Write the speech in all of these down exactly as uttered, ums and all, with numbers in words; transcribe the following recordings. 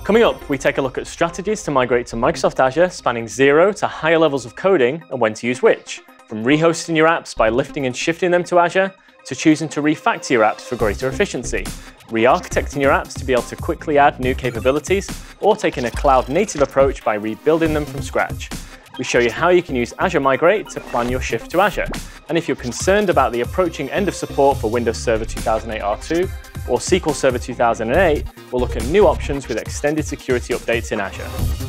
Coming up, we take a look at strategies to migrate to Microsoft Azure, spanning zero to higher levels of coding and when to use which. From rehosting your apps by lifting and shifting them to Azure, to choosing to refactor your apps for greater efficiency, re-architecting your apps to be able to quickly add new capabilities, or taking a cloud-native approach by rebuilding them from scratch. We show you how you can use Azure Migrate to plan your shift to Azure. And if you're concerned about the approaching end of support for Windows Server two thousand eight R two or S Q L Server two thousand eight, we'll look at new options with extended security updates in Azure.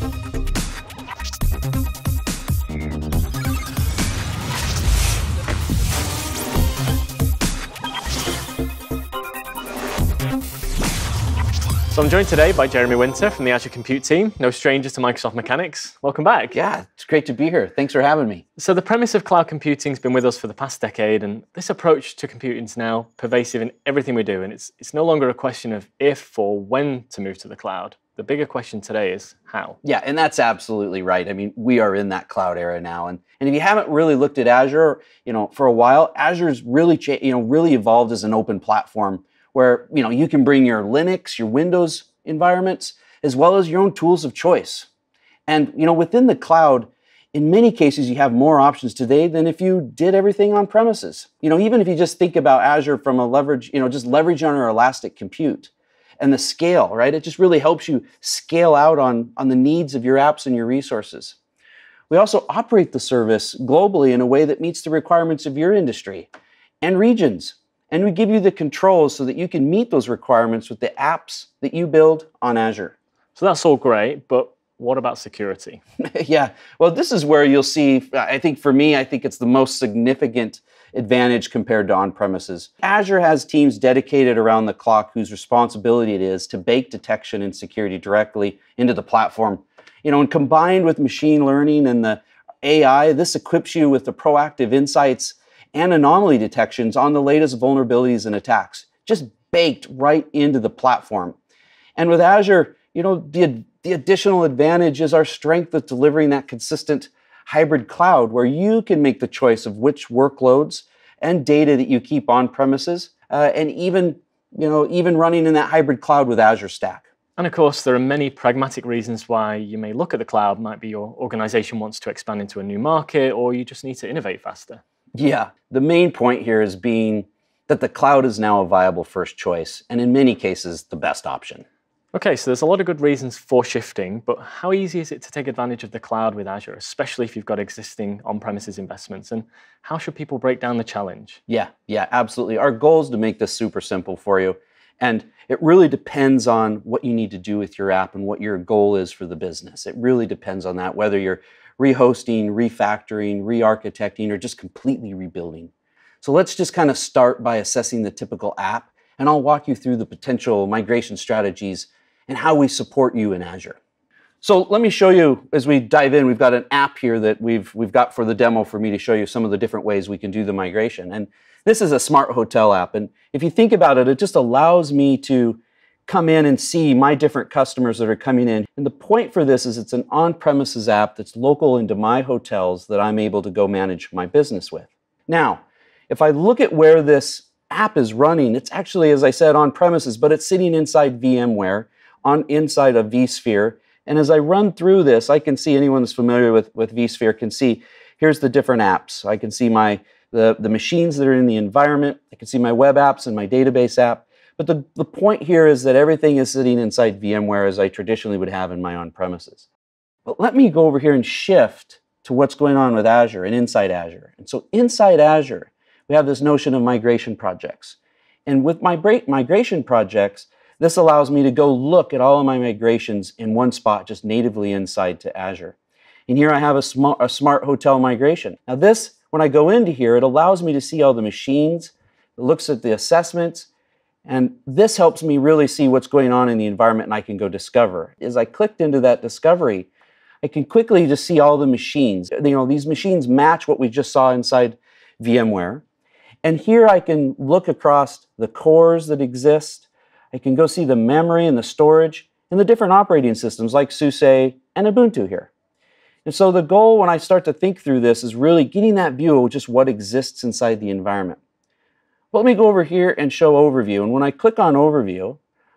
So I'm joined today by Jeremy Winter from the Azure Compute team, no strangers to Microsoft mechanics. Welcome back. Yeah, it's great to be here. Thanks for having me. So the premise of cloud computing has been with us for the past decade, and this approach to computing is now pervasive in everything we do. And it's, it's no longer a question of if or when to move to the cloud. The bigger question today is how. Yeah, and that's absolutely right. I mean, we are in that cloud era now. And, and if you haven't really looked at Azure, you know, for a while, Azure's really, cha- you know, really evolved as an open platform where, you know, you can bring your Linux, your Windows environments, as well as your own tools of choice. And, you know, within the cloud, in many cases, you have more options today than if you did everything on premises. You know, even if you just think about Azure from a leverage, you know, just leverage on our elastic compute and the scale, right? It just really helps you scale out on, on the needs of your apps and your resources. We also operate the service globally in a way that meets the requirements of your industry and regions. And we give you the controls so that you can meet those requirements with the apps that you build on Azure. So that's all great, but what about security? Yeah, well, this is where you'll see, I think for me, I think it's the most significant advantage compared to on-premises. Azure has teams dedicated around the clock whose responsibility it is to bake detection and security directly into the platform. You know, and combined with machine learning and the A I, this equips you with the proactive insights and anomaly detections on the latest vulnerabilities and attacks, just baked right into the platform. And with Azure, you know, the, the additional advantage is our strength of delivering that consistent hybrid cloud where you can make the choice of which workloads and data that you keep on premises, uh, and even, you know, even running in that hybrid cloud with Azure Stack. And of course, there are many pragmatic reasons why you may look at the cloud. Might be your organization wants to expand into a new market, or you just need to innovate faster. Yeah, the main point here is being that the cloud is now a viable first choice, and in many cases, the best option. Okay, so there's a lot of good reasons for shifting, but how easy is it to take advantage of the cloud with Azure, especially if you've got existing on-premises investments, and how should people break down the challenge? Yeah, yeah, absolutely. Our goal is to make this super simple for you, and it really depends on what you need to do with your app and what your goal is for the business. It really depends on that, whether you're rehosting, refactoring, re-architecting, or just completely rebuilding. So let's just kind of start by assessing the typical app, and I'll walk you through the potential migration strategies and how we support you in Azure. So let me show you, as we dive in, we've got an app here that we've, we've got for the demo for me to show you some of the different ways we can do the migration. And this is a smart hotel app. And if you think about it, it just allows me to come in and see my different customers that are coming in. And the point for this is it's an on-premises app that's local into my hotels that I'm able to go manage my business with. Now, if I look at where this app is running, it's actually, as I said, on-premises, but it's sitting inside VMware, on inside of vSphere. And as I run through this, I can see, anyone that's familiar with, with vSphere can see, here's the different apps. I can see my the, the machines that are in the environment. I can see my web apps and my database app. But the, the point here is that everything is sitting inside VMware as I traditionally would have in my on-premises. But let me go over here and shift to what's going on with Azure and inside Azure. And so inside Azure, we have this notion of migration projects. And with my migration projects, this allows me to go look at all of my migrations in one spot, just natively inside to Azure. And here I have a smart, a smart hotel migration. Now this, when I go into here, it allows me to see all the machines, it looks at the assessments, and this helps me really see what's going on in the environment, and I can go discover. As I clicked into that discovery, I can quickly just see all the machines. You know, these machines match what we just saw inside VMware. And here I can look across the cores that exist. I can go see the memory and the storage and the different operating systems like SUSE and Ubuntu here. And so the goal when I start to think through this is really getting that view of just what exists inside the environment. Let me go over here and show overview. And when I click on overview,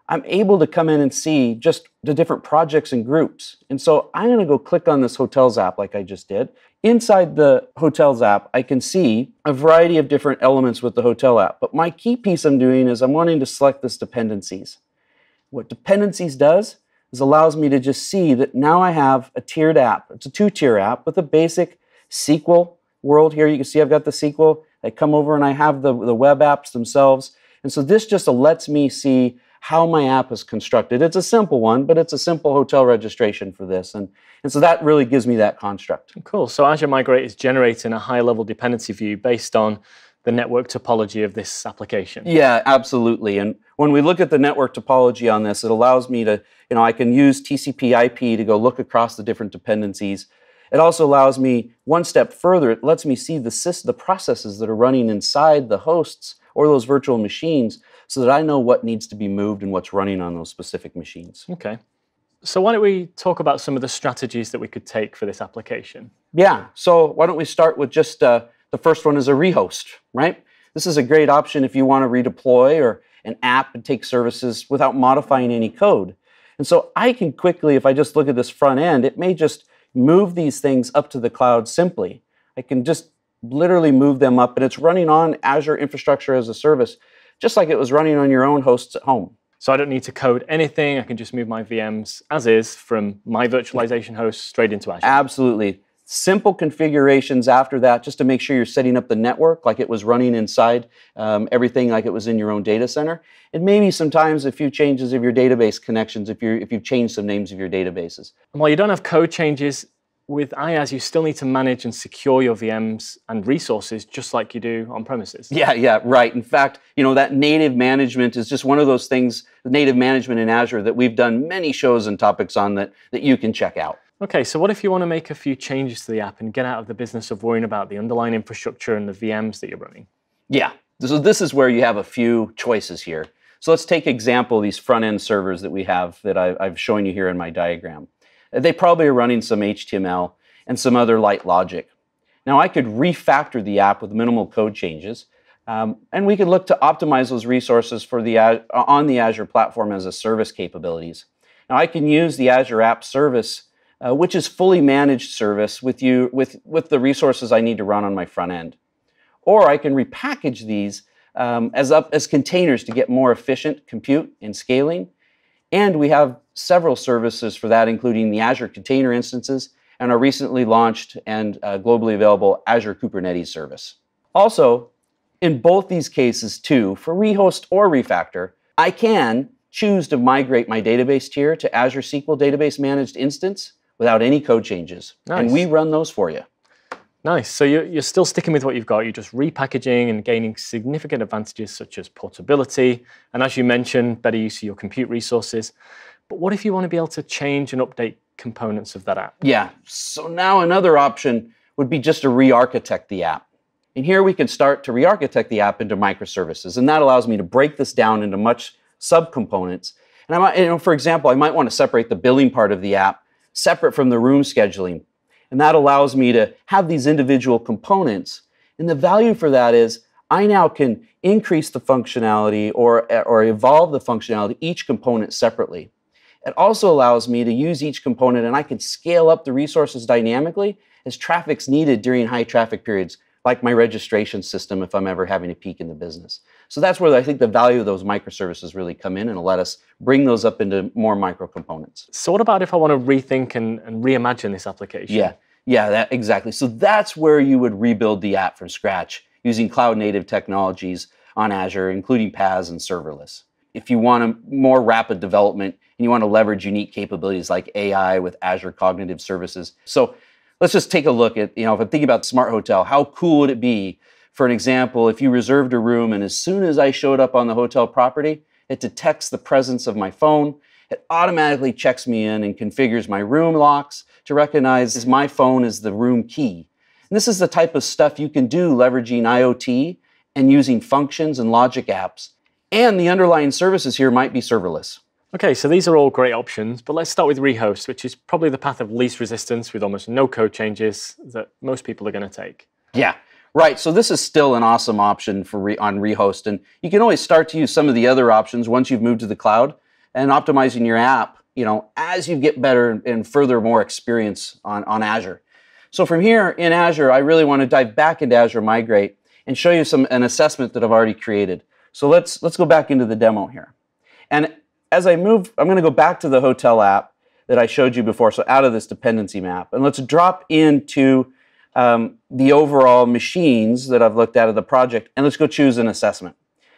I'm able to come in and see just the different projects and groups. And so I'm going to go click on this Hotels app like I just did. Inside the Hotels app, I can see a variety of different elements with the Hotel app. But my key piece I'm doing is I'm wanting to select this Dependencies. What Dependencies does is allows me to just see that now I have a tiered app. It's a two-tier app with a basic S Q L world here. You can see I've got the S Q L. I come over and I have the, the web apps themselves. And so this just lets me see how my app is constructed. It's a simple one, but it's a simple hotel registration for this. And, and so that really gives me that construct. Cool. So Azure Migrate is generating a high-level dependency view based on the network topology of this application. Yeah, absolutely. And when we look at the network topology on this, it allows me to, you know, I can use T C P I P to go look across the different dependencies. It also allows me one step further. It lets me see the, sys the processes that are running inside the hosts or those virtual machines so that I know what needs to be moved and what's running on those specific machines. Okay. So why don't we talk about some of the strategies that we could take for this application? Yeah. So why don't we start with just uh, the first one is a rehost, right? This is a great option if you want to redeploy or an app and take services without modifying any code. And so I can quickly, if I just look at this front end, it may just move these things up to the cloud simply. I can just literally move them up, and it's running on Azure Infrastructure as a Service, just like it was running on your own hosts at home. So I don't need to code anything. I can just move my V Ms as is from my virtualization host straight into Azure. Absolutely. Simple configurations after that, just to make sure you're setting up the network like it was running inside um, everything like it was in your own data center. And maybe sometimes a few changes of your database connections if, you're, if you've changed some names of your databases. And while you don't have code changes, with IaaS, you still need to manage and secure your V Ms and resources just like you do on premises. Yeah, yeah, right. In fact, you know, that native management is just one of those things, native management in Azure, that we've done many shows and topics on that, that you can check out. Okay, so what if you want to make a few changes to the app and get out of the business of worrying about the underlying infrastructure and the V Ms that you're running? Yeah, so this is where you have a few choices here. So let's take example these front-end servers that we have that I, I've shown you here in my diagram. They probably are running some H T M L and some other light logic. Now I could refactor the app with minimal code changes, um, and we could look to optimize those resources for the on the Azure platform as a service capabilities. Now I can use the Azure App Service, uh, which is fully managed service with you with with the resources I need to run on my front end, or I can repackage these um, as up as containers to get more efficient compute and scaling. And we have several services for that, including the Azure Container Instances and our recently launched and uh, globally available Azure Kubernetes service. Also, in both these cases too, for rehost or refactor, I can choose to migrate my database tier to Azure S Q L Database Managed Instance without any code changes. Nice. And we run those for you. Nice. So you're, you're still sticking with what you've got. You're just repackaging and gaining significant advantages such as portability, and as you mentioned, better use of your compute resources. But what if you want to be able to change and update components of that app? Yeah. So now another option would be just to re-architect the app. And here we can start to re-architect the app into microservices, and that allows me to break this down into much subcomponents. And I might, you know, for example, I might want to separate the billing part of the app separate from the room scheduling. And that allows me to have these individual components. And the value for that is I now can increase the functionality or, or evolve the functionality, each component separately. It also allows me to use each component, and I can scale up the resources dynamically as traffic's needed during high traffic periods, like my registration system if I'm ever having a peak in the business. So that's where I think the value of those microservices really come in and let us bring those up into more micro components. So what about if I want to rethink and, and reimagine this application? Yeah, yeah, that, exactly. So that's where you would rebuild the app from scratch using cloud-native technologies on Azure, including PaaS and serverless. If you want a more rapid development and you want to leverage unique capabilities like A I with Azure Cognitive Services. So let's just take a look at, you know, if I'm thinking about Smart Hotel, how cool would it be, for an example, if you reserved a room and as soon as I showed up on the hotel property, it detects the presence of my phone, it automatically checks me in and configures my room locks to recognize my phone as the room key. And this is the type of stuff you can do leveraging IoT and using functions and logic apps. And the underlying services here might be serverless. Okay, so these are all great options, but let's start with rehost, which is probably the path of least resistance with almost no code changes that most people are going to take. Yeah, right. So this is still an awesome option for re on rehost, and you can always start to use some of the other options once you've moved to the cloud. and optimizing your app, you know, as you get better and further more experience on, on Azure. So from here in Azure, I really want to dive back into Azure Migrate and show you some an assessment that I've already created. So let's let's go back into the demo here. And as I move, I'm going to go back to the hotel app that I showed you before, so out of this dependency map. And let's drop into um, the overall machines that I've looked at of the project, and let's go choose an assessment.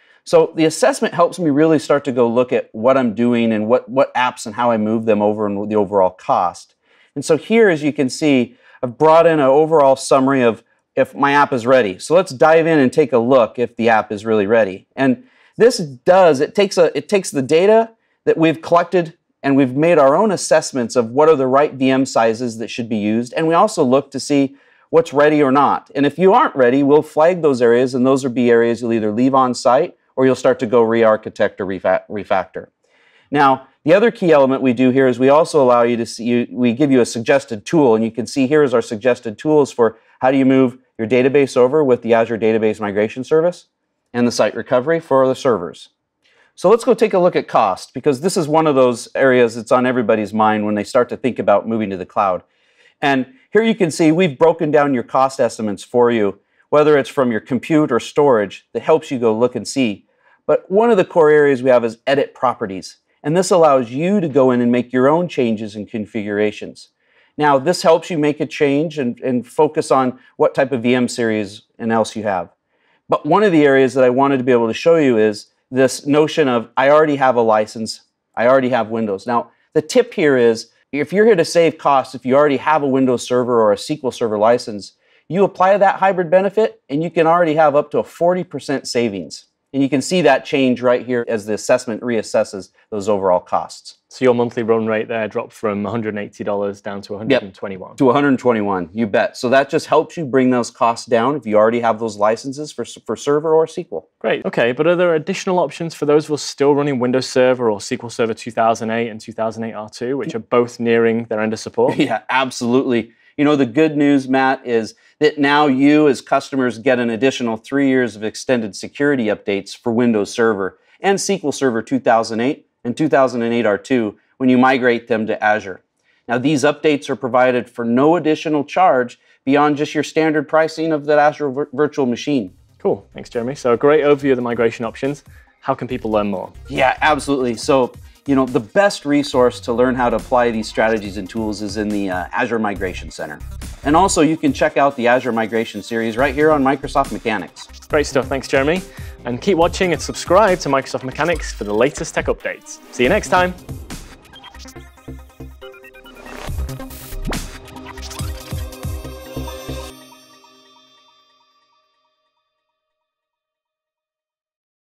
So the assessment helps me really start to go look at what I'm doing and what, what apps and how I move them over and the overall cost. And so here, as you can see, I've brought in an overall summary of if my app is ready. So let's dive in and take a look if the app is really ready. And this does, it takes, a, it takes the data that we've collected and we've made our own assessments of what are the right V M sizes that should be used. And we also look to see what's ready or not. And if you aren't ready, we'll flag those areas, and those will be areas you'll either leave on site or you'll start to go rearchitect or refactor. Now, the other key element we do here is we also allow you to see, we give you a suggested tool, and you can see here is our suggested tools for how do you move your database over with the Azure Database Migration Service and the site recovery for the servers. So let's go take a look at cost, because this is one of those areas that's on everybody's mind when they start to think about moving to the cloud. And here you can see we've broken down your cost estimates for you, whether it's from your compute or storage, that helps you go look and see. But one of the core areas we have is edit properties. And this allows you to go in and make your own changes and configurations. Now, this helps you make a change and, and focus on what type of V M series and else you have. But one of the areas that I wanted to be able to show you is this notion of I already have a license, I already have Windows. Now, the tip here is if you're here to save costs, if you already have a Windows Server or a S Q L Server license, you apply that hybrid benefit and you can already have up to a forty percent savings. And you can see that change right here as the assessment reassesses those overall costs. So your monthly run rate there dropped from one hundred eighty dollars down to one hundred twenty-one dollars. Yep, to one hundred twenty-one dollars, you bet. So that just helps you bring those costs down if you already have those licenses for, for Server or S Q L. Great. Okay, but are there additional options for those who are still running Windows Server or S Q L Server two thousand eight and two thousand eight R two, which are both nearing their end of support? Yeah, absolutely. You know, the good news, Matt, is that now you as customers get an additional three years of extended security updates for Windows Server and S Q L Server two thousand eight and two thousand eight R two when you migrate them to Azure. Now, these updates are provided for no additional charge beyond just your standard pricing of that Azure vir- virtual machine. Cool. Thanks, Jeremy. So a great overview of the migration options. How can people learn more? Yeah, absolutely. So, you know, the best resource to learn how to apply these strategies and tools is in the uh, Azure Migration Center. And also, you can check out the Azure Migration series right here on Microsoft Mechanics. Great stuff. Thanks, Jeremy. And keep watching and subscribe to Microsoft Mechanics for the latest tech updates. See you next time.